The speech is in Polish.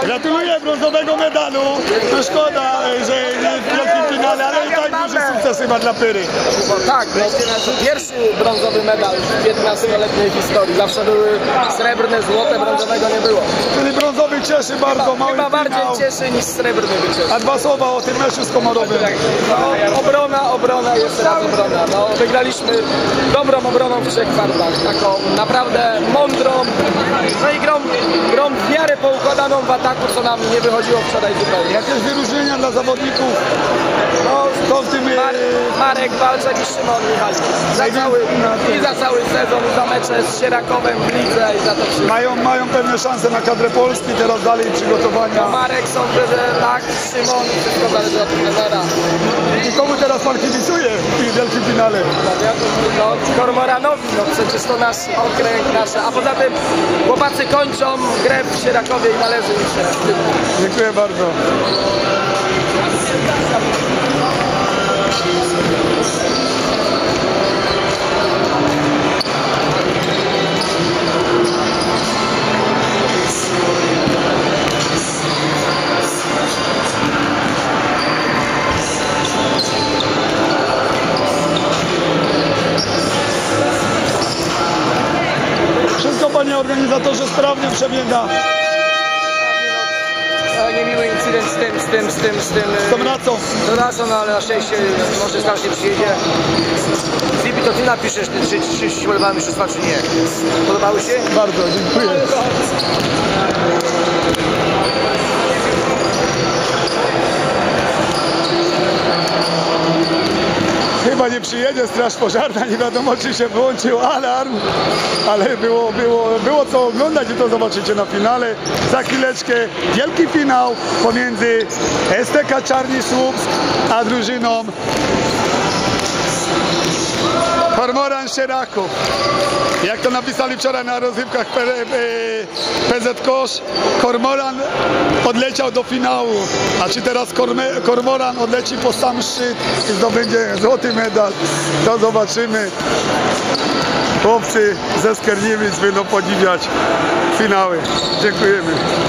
Gratuluję brązowego medalu. No szkoda, że nie w wielkim finale, ale i tak duży sukces chyba dla Pyry. Tak, no, pierwszy brązowy medal w 15-letniej historii. Zawsze były srebrne, złote, brązowego nie było. Czyli brązowy cieszy bardzo, mały Chyba bardziej finał. cieszy niż srebrny wyczeszy. A dwa słowa o tym meczu z Komorowym. No, obrona, jeszcze raz obrona. No, wygraliśmy dobrą obroną w 3 kwartach. Taką naprawdę mądrą, no i grą w miarę poukładaną w ataku, co nam nie wychodziło wczoraj zupełnie. Jakieś wyróżnienia dla zawodników? No, to w tym... Marek Walczak i Szymon Michalski. Za cały sezon, za mecze z Sierakowem w lidze i za to wszystko. Mają pewne szanse na kadrę Polski, teraz dalej przygotowania. No, Marek sądzę, że tak, Szymon, wszystko zależy od trenera. I komu teraz pan kibicuje w wielkim finale? No, Kormoranowi, no przecież to nasz okręg, nasze. A poza tym chłopacy kończą grę w Sierakowie i należy im się. Dziękuję bardzo. Wszystko, panie organizatorze, sprawnie przebiega. Niemiły incydent Z tą racą. z racą, no ale na szczęście może strasznie przyjedzie. Zipi, to ty napiszesz, czy ci podobały mistrzostwa, czy nie. Podobały się? Bardzo, dziękuję. Chyba nie przyjedzie straż pożarna, nie wiadomo czy się wyłączył alarm, ale było co oglądać i to zobaczycie na finale. Za chwileczkę wielki finał pomiędzy STK Czarni Słupsk a drużyną Kormoran Sieraków. Jak to napisali wczoraj na rozrywkach PZ Kosz, Kormoran odleciał do finału, a czy teraz Kormoran odleci po sam szczyt i zdobędzie złoty medal, to zobaczymy. Chłopcy ze Skierniewic będą podziwiać finały. Dziękujemy.